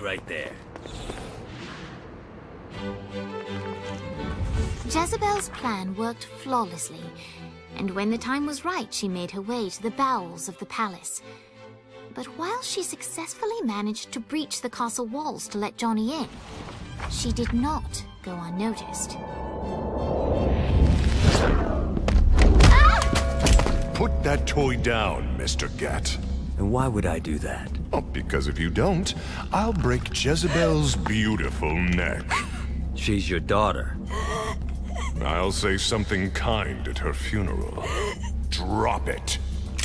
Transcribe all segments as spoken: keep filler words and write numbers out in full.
right there. Jezebel's plan worked flawlessly, and when the time was right, she made her way to the bowels of the palace. But while she successfully managed to breach the castle walls to let Johnny in, she did not go unnoticed. Put that toy down, Mister Gat. And why would I do that? Oh, because if you don't, I'll break Jezebel's beautiful neck. She's your daughter. I'll say something kind at her funeral. Drop it.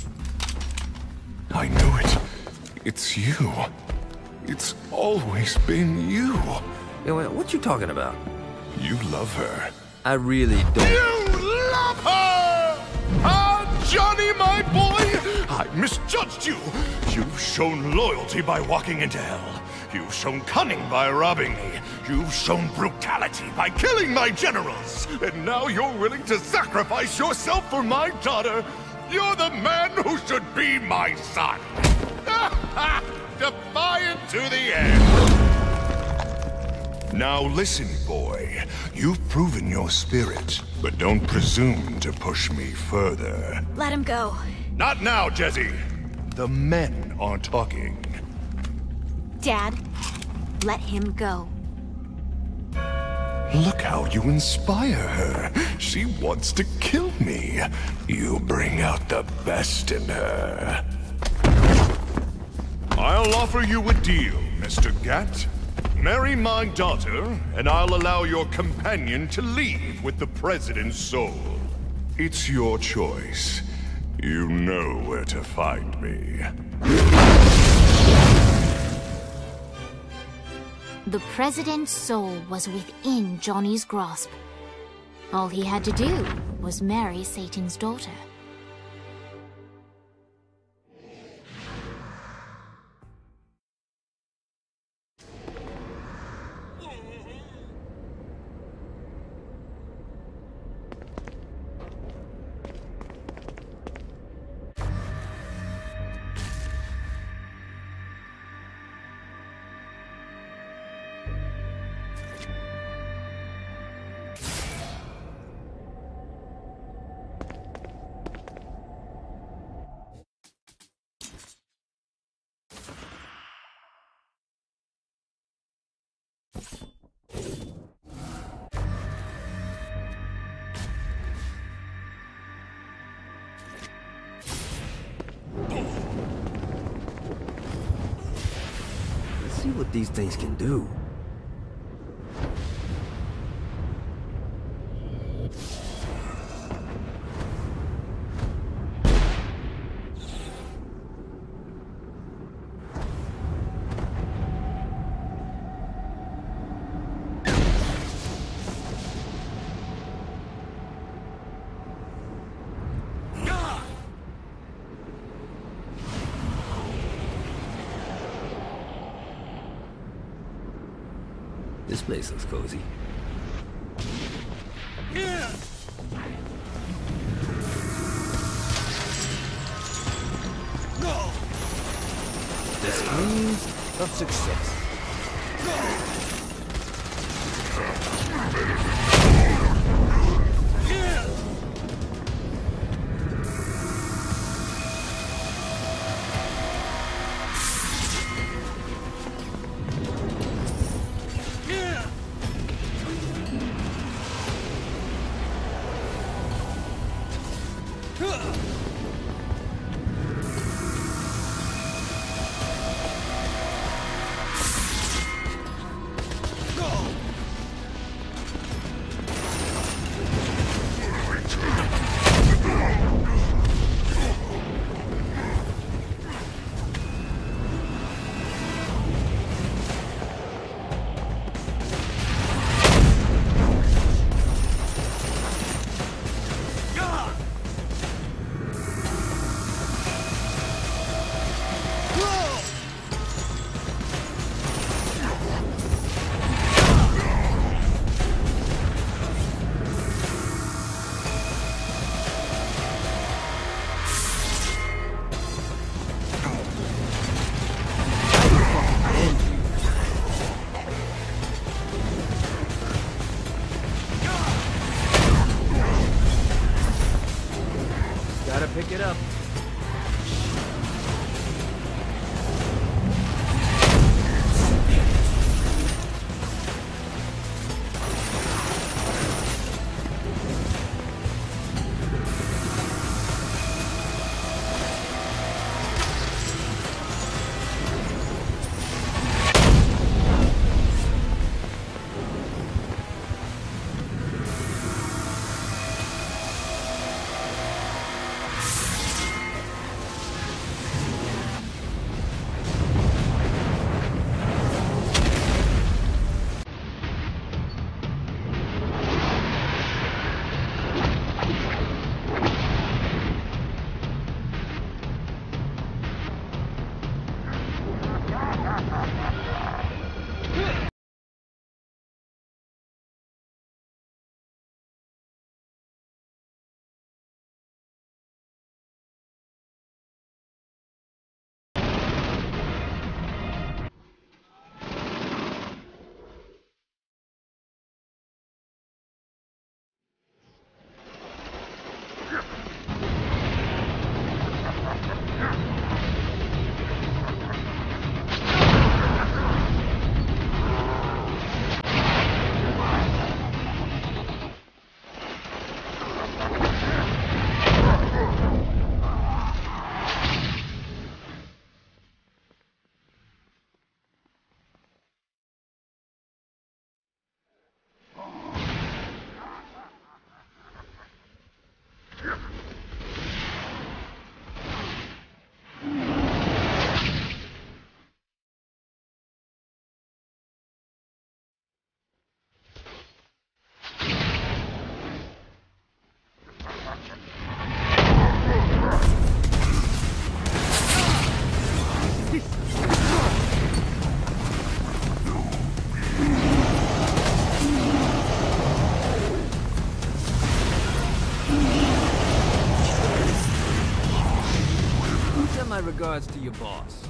I knew it. It's you. It's always been you. Hey, wait, what you talking about? You love her. I really don't. You love her! Ah, Johnny, my boy! I misjudged you. You've shown loyalty by walking into hell. You've shown cunning by robbing me. You've shown brutality by killing my generals. And now you're willing to sacrifice yourself for my daughter. You're the man who should be my son. Defiant to the end. Now listen, boy. You've proven your spirit, but don't presume to push me further. Let him go. Not now, Jesse. The men are talking. Dad, let him go. Look how you inspire her. She wants to kill me. You bring out the best in her. I'll offer you a deal, Mister Gat. Marry my daughter, and I'll allow your companion to leave with the President's soul. It's your choice. You know where to find me. The President's soul was within Johnny's grasp. All he had to do was marry Satan's daughter. Let's see what these things can do. This place looks cozy. The screams of success. Get up. Send my regards to your boss.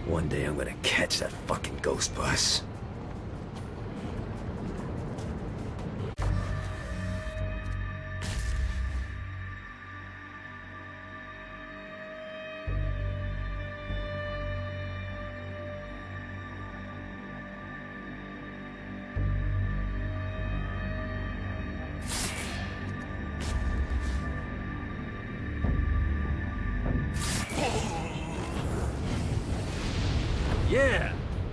One day I'm gonna catch that fucking ghost bus. Yeah!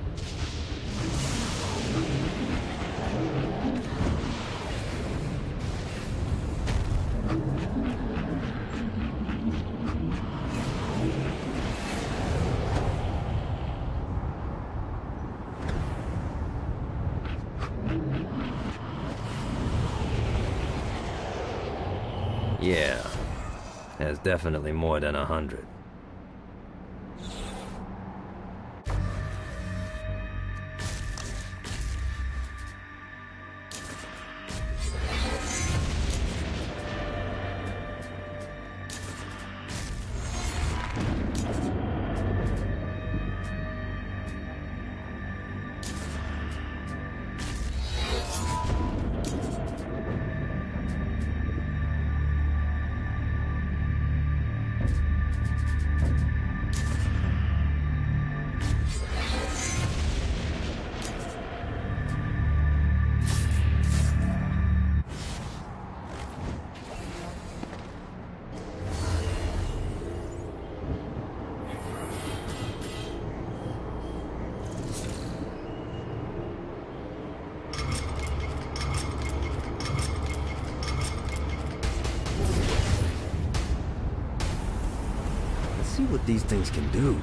Yeah. That's definitely more than a hundred. See what these things can do.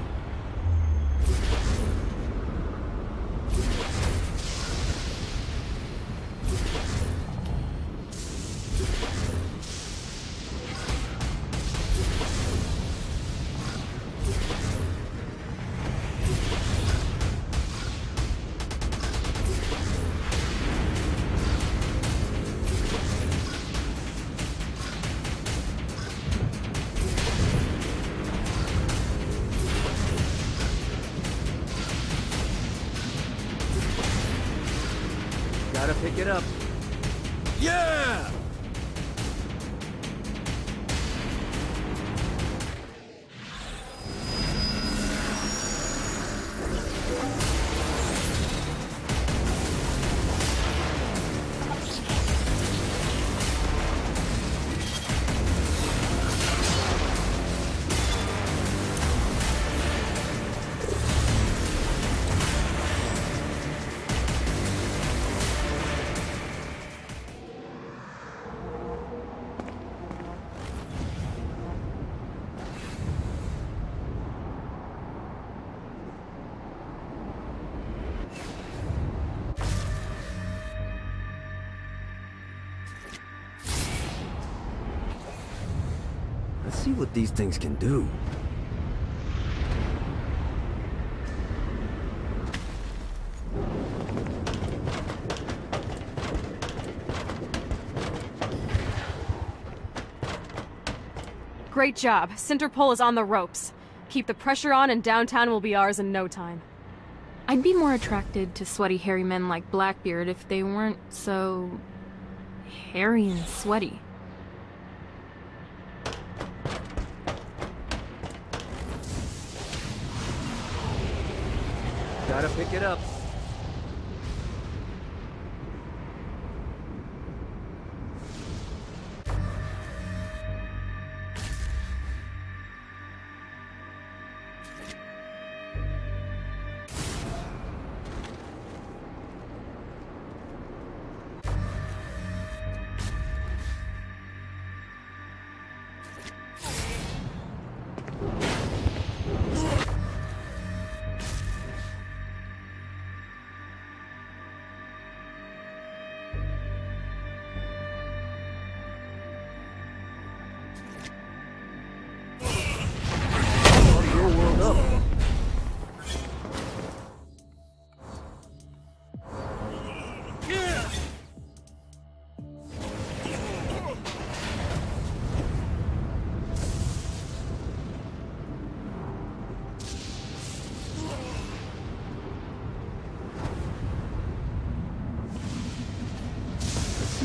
Gotta pick it up. Yeah! Let's see what these things can do. Great job. Centerpole is on the ropes. Keep the pressure on and downtown will be ours in no time. I'd be more attracted to sweaty, hairy men like Blackbeard if they weren't so... hairy and sweaty. Gotta pick it up. Your world up.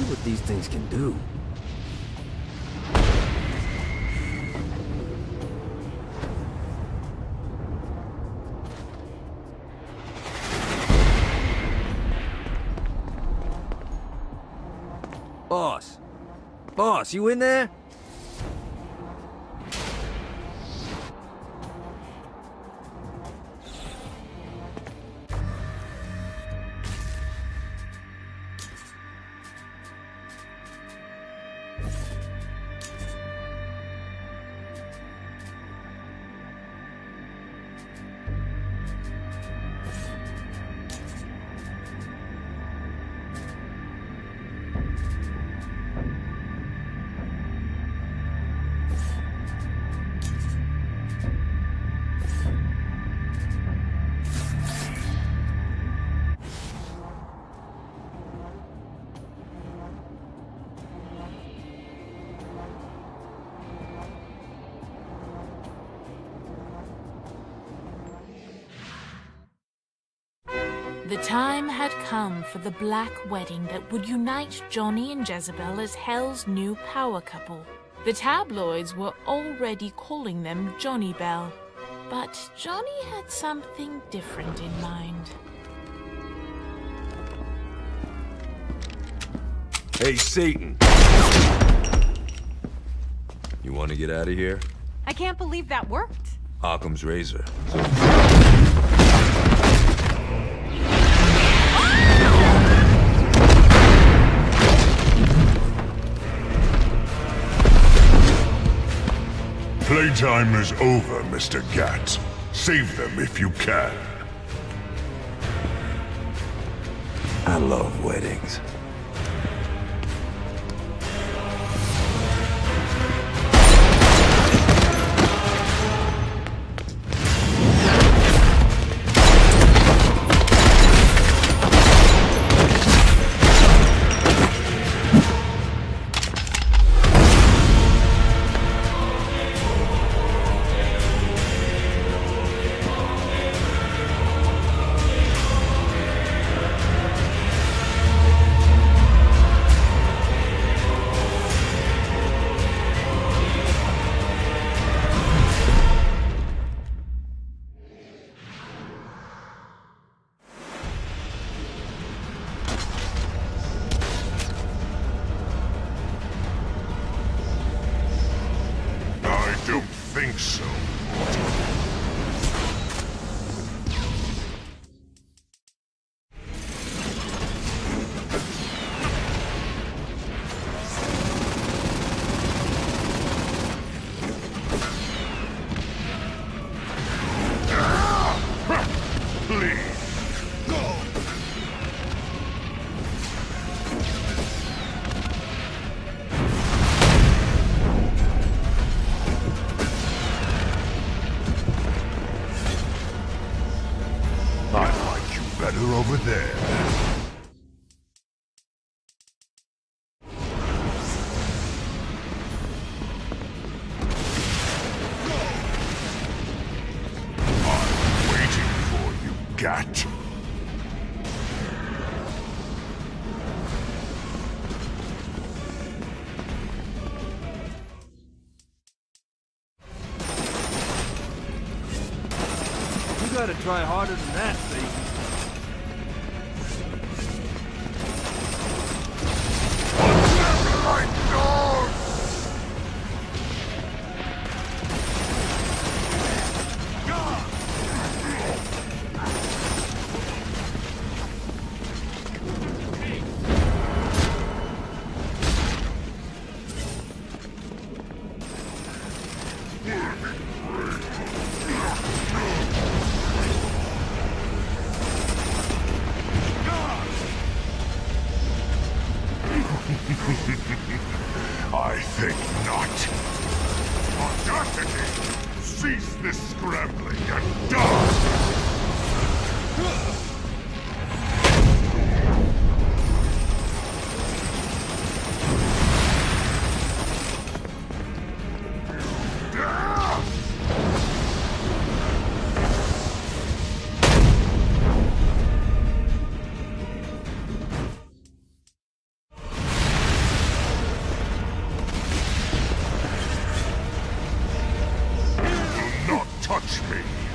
what these things can do. Boss! Boss, you in there? The time had come for the black wedding that would unite Johnny and Jezebel as Hell's new power couple. The tabloids were already calling them Johnny Bell, but Johnny had something different in mind. Hey, Satan! You want to get out of here? I can't believe that worked. Occam's razor. Playtime is over, Mister Gat. Save them if you can. I love weddings. Don't think so. Please, go. I like you better over there. I'm waiting for you, Gat. You gotta try harder than that, Satan. I think not. Audacity! Cease this scrambling and die! touch me!